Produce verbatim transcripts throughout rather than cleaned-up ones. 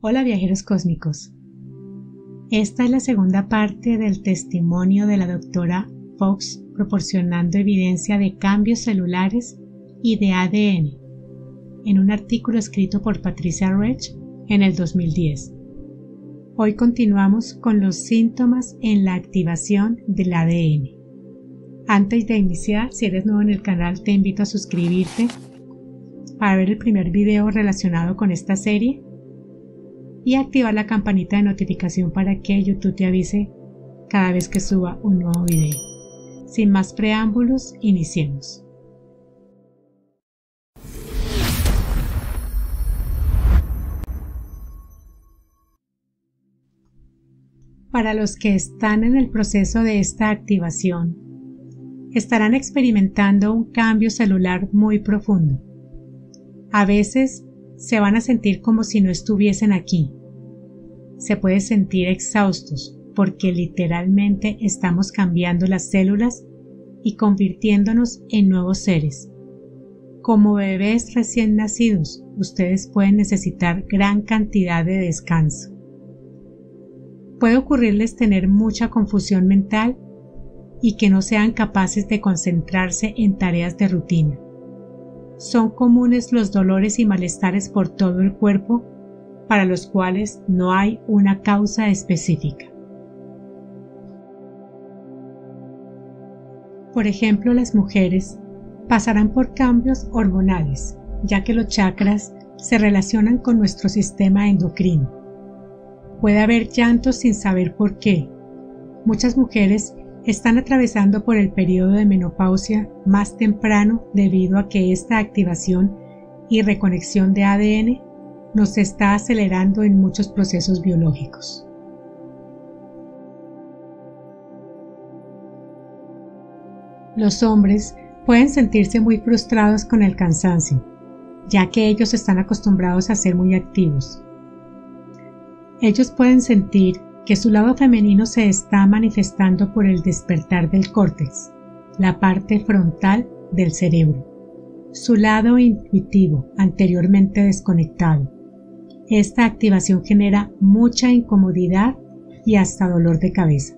Hola viajeros cósmicos. Esta es la segunda parte del testimonio de la doctora Fox proporcionando evidencia de cambios celulares y de A D N en un artículo escrito por Patricia Rech en el dos mil diez. Hoy continuamos con los síntomas en la activación del A D N. Antes de iniciar, si eres nuevo en el canal, te invito a suscribirte para ver el primer video relacionado con esta serie y activar la campanita de notificación para que YouTube te avise cada vez que suba un nuevo video. Sin más preámbulos, iniciemos. Para los que están en el proceso de esta activación, estarán experimentando un cambio celular muy profundo. A veces se van a sentir como si no estuviesen aquí. Se puede sentir exhaustos porque literalmente estamos cambiando las células y convirtiéndonos en nuevos seres. Como bebés recién nacidos, ustedes pueden necesitar gran cantidad de descanso. Puede ocurrirles tener mucha confusión mental y que no sean capaces de concentrarse en tareas de rutina. Son comunes los dolores y malestares por todo el cuerpo para los cuales no hay una causa específica. Por ejemplo, las mujeres pasarán por cambios hormonales, ya que los chakras se relacionan con nuestro sistema endocrino. Puede haber llantos sin saber por qué. Muchas mujeres están atravesando por el periodo de menopausia más temprano debido a que esta activación y reconexión de A D N nos está acelerando en muchos procesos biológicos. Los hombres pueden sentirse muy frustrados con el cansancio, ya que ellos están acostumbrados a ser muy activos. Ellos pueden sentir que su lado femenino se está manifestando por el despertar del córtex, la parte frontal del cerebro, su lado intuitivo anteriormente desconectado. Esta activación genera mucha incomodidad y hasta dolor de cabeza.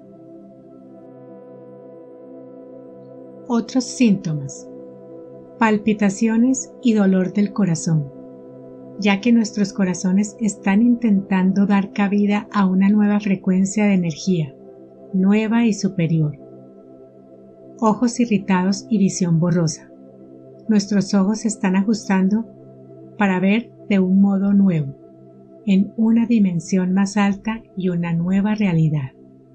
Otros síntomas: palpitaciones y dolor del corazón, ya que nuestros corazones están intentando dar cabida a una nueva frecuencia de energía, nueva y superior. Ojos irritados y visión borrosa. Nuestros ojos se están ajustando para ver de un modo nuevo, en una dimensión más alta y una nueva realidad.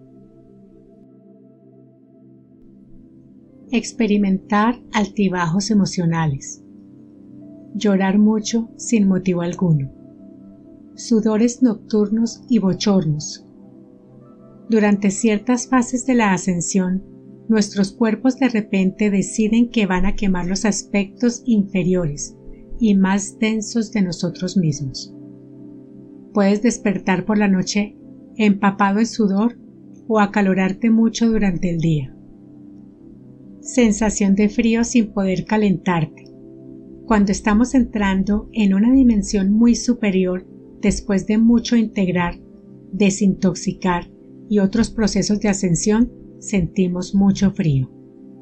Experimentar altibajos emocionales. Llorar mucho sin motivo alguno. Sudores nocturnos y bochornos. Durante ciertas fases de la ascensión, nuestros cuerpos de repente deciden que van a quemar los aspectos inferiores y más densos de nosotros mismos. Puedes despertar por la noche empapado en sudor o acalorarte mucho durante el día. Sensación de frío sin poder calentarte. Cuando estamos entrando en una dimensión muy superior, después de mucho integrar, desintoxicar y otros procesos de ascensión, sentimos mucho frío.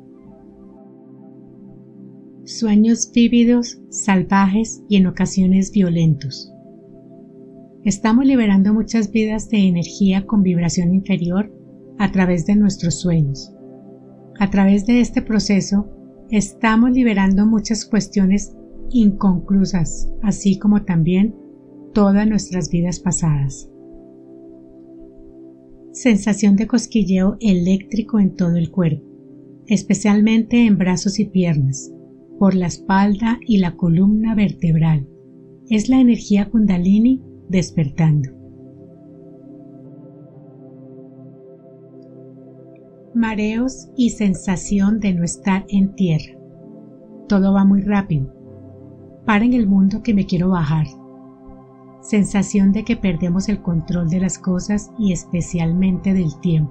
Sueños vívidos, salvajes y en ocasiones violentos. Estamos liberando muchas vidas de energía con vibración inferior a través de nuestros sueños. A través de este proceso, estamos liberando muchas cuestiones inconclusas, así como también todas nuestras vidas pasadas. Sensación de cosquilleo eléctrico en todo el cuerpo, especialmente en brazos y piernas, por la espalda y la columna vertebral. Es la energía Kundalini despertando. Mareos y sensación de no estar en tierra. Todo va muy rápido. Para en el mundo que me quiero bajar. Sensación de que perdemos el control de las cosas y especialmente del tiempo.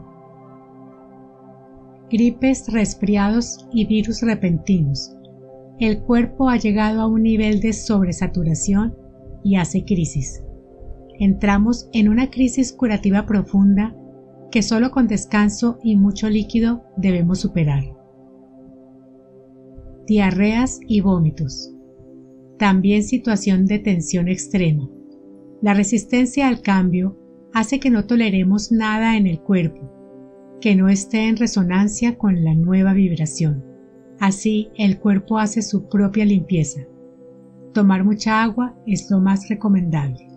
Gripes, resfriados y virus repentinos. El cuerpo ha llegado a un nivel de sobresaturación y hace crisis. entramos en una crisis curativa profunda que solo con descanso y mucho líquido debemos superar. Diarreas y vómitos. También situación de tensión extrema. La resistencia al cambio hace que no toleremos nada en el cuerpo, que no esté en resonancia con la nueva vibración. Así, el cuerpo hace su propia limpieza. Tomar mucha agua es lo más recomendable.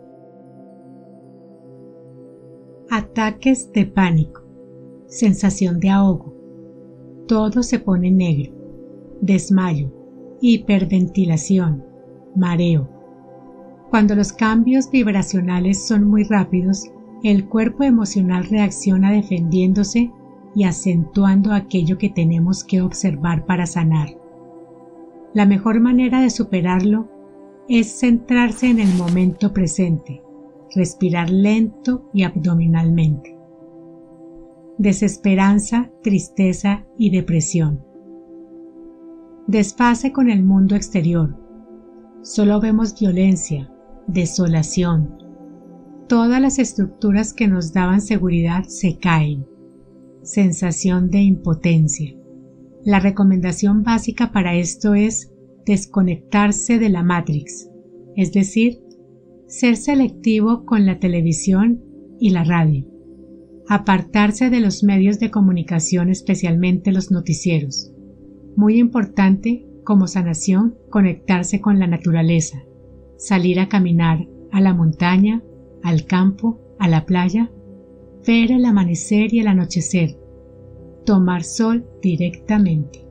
Ataques de pánico. Sensación de ahogo. Todo se pone negro. Desmayo. Hiperventilación. Mareo. Cuando los cambios vibracionales son muy rápidos, el cuerpo emocional reacciona defendiéndose y acentuando aquello que tenemos que observar para sanar. La mejor manera de superarlo es centrarse en el momento presente, respirar lento y abdominalmente. Desesperanza, tristeza y depresión. Desfase con el mundo exterior. Solo vemos violencia, desolación. Todas las estructuras que nos daban seguridad se caen. Sensación de impotencia. La recomendación básica para esto es desconectarse de la Matrix, es decir, ser selectivo con la televisión y la radio, apartarse de los medios de comunicación, especialmente los noticieros. Muy importante, como sanación, conectarse con la naturaleza, salir a caminar a la montaña, al campo, a la playa, ver el amanecer y el anochecer, tomar sol directamente.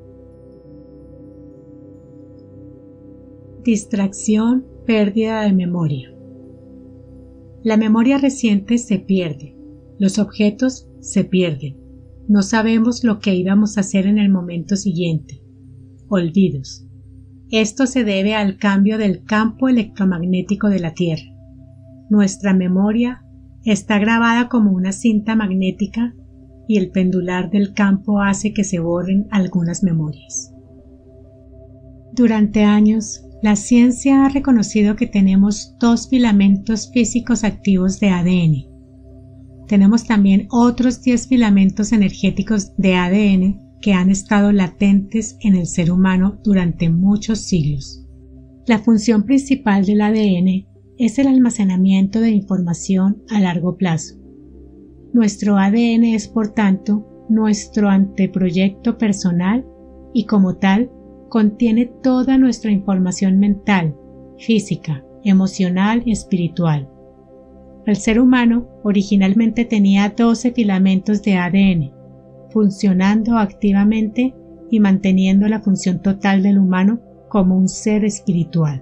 Distracción, pérdida de memoria. La memoria reciente se pierde, los objetos se pierden, no sabemos lo que íbamos a hacer en el momento siguiente. Olvidos. Esto se debe al cambio del campo electromagnético de la Tierra. Nuestra memoria está grabada como una cinta magnética y el pendular del campo hace que se borren algunas memorias. Durante años, la ciencia ha reconocido que tenemos dos filamentos físicos activos de A D N. Tenemos también otros diez filamentos energéticos de A D N que han estado latentes en el ser humano durante muchos siglos. La función principal del A D N es el almacenamiento de información a largo plazo. Nuestro A D N es, por tanto, nuestro anteproyecto personal y, como tal, contiene toda nuestra información mental, física, emocional y espiritual. El ser humano originalmente tenía doce filamentos de A D N, funcionando activamente y manteniendo la función total del humano como un ser espiritual.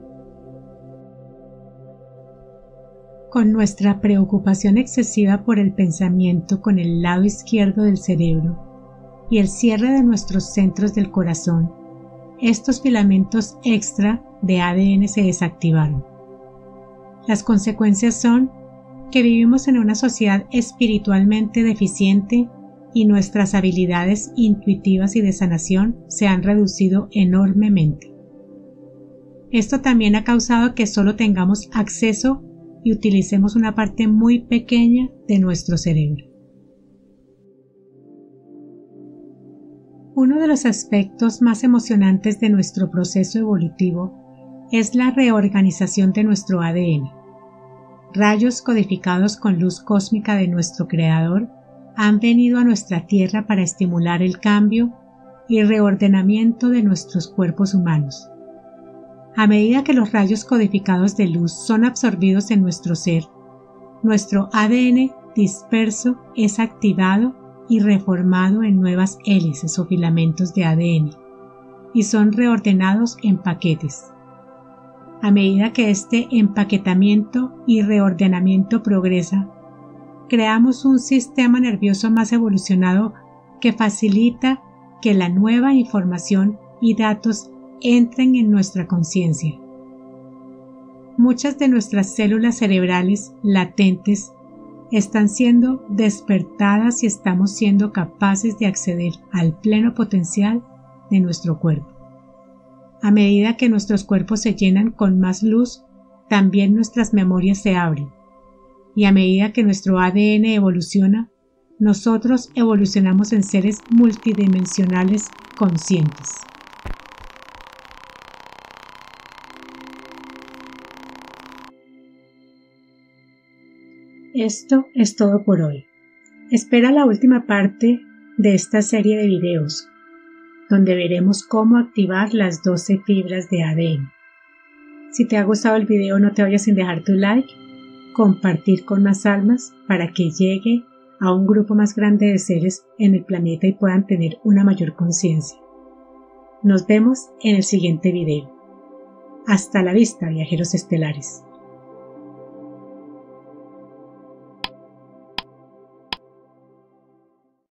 Con nuestra preocupación excesiva por el pensamiento con el lado izquierdo del cerebro y el cierre de nuestros centros del corazón, estos filamentos extra de A D N se desactivaron. Las consecuencias son que vivimos en una sociedad espiritualmente deficiente y nuestras habilidades intuitivas y de sanación se han reducido enormemente. Esto también ha causado que solo tengamos acceso y utilicemos una parte muy pequeña de nuestro cerebro. Uno de los aspectos más emocionantes de nuestro proceso evolutivo es la reorganización de nuestro A D N. Rayos codificados con luz cósmica de nuestro Creador han venido a nuestra Tierra para estimular el cambio y reordenamiento de nuestros cuerpos humanos. A medida que los rayos codificados de luz son absorbidos en nuestro ser, nuestro A D N disperso es activado y reformado en nuevas hélices o filamentos de A D N y son reordenados en paquetes. A medida que este empaquetamiento y reordenamiento progresa, creamos un sistema nervioso más evolucionado que facilita que la nueva información y datos entren en nuestra conciencia. Muchas de nuestras células cerebrales latentes están siendo despertadas y estamos siendo capaces de acceder al pleno potencial de nuestro cuerpo. A medida que nuestros cuerpos se llenan con más luz, también nuestras memorias se abren, y a medida que nuestro A D N evoluciona, nosotros evolucionamos en seres multidimensionales conscientes. Esto es todo por hoy. Espera la última parte de esta serie de videos, donde veremos cómo activar las doce fibras de A D N. Si te ha gustado el video, no te vayas sin dejar tu like, compartir con más almas para que llegue a un grupo más grande de seres en el planeta y puedan tener una mayor conciencia. Nos vemos en el siguiente video. Hasta la vista, viajeros estelares.